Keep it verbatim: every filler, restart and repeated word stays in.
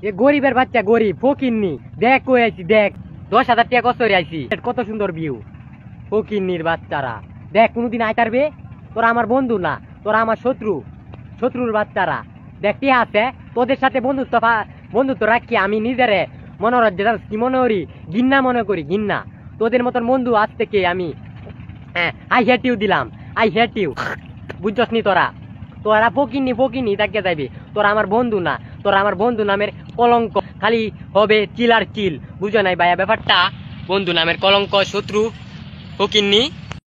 এ গরিবের বাচ্চা গরিব ফকিন্নি দেখ কই আইছি দেখ দশ হাজার টাকা কষ্ট করে আইছি কত সুন্দর ভিউ ফকিন্নির বাচ্চারা দেখ কোনোদিন আইতারবে তোরা আমার বন্ধু না তোরা আমার শত্রু শত্রুর বাচ্চারা দেখ কি আছে তোদের সাথে বন্ধুত্ব বন্ধুত্ব রাখি আমি নিজেরে মনোরঞ্জন কি মনে করি গিন্না মনে করি গিন্না তোদের মতন বন্ধু আজ থেকে আমি আই হেট ইউ দিলাম আই হেট ইউ বুঝছস নি তোরা তোরা ফকিনি ফকিনি তাকে যাইবি তোরা আমার বন্ধু না তোরা আমার বন্ধু নামের কলঙ্ক খালি হবে চিল আর চিল বুঝো নাই ভাইয়া ব্যাপারটা বন্ধু নামের কলঙ্ক শত্রু ফকিন্নি